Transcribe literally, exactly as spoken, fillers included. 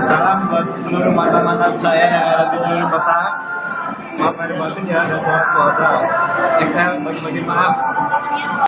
Salam buat seluruh mantan-mantan saya yang ada di seluruh kota. Maaf lahir batin ya, dan selamat puasa. Excel bagi-bagi maaf.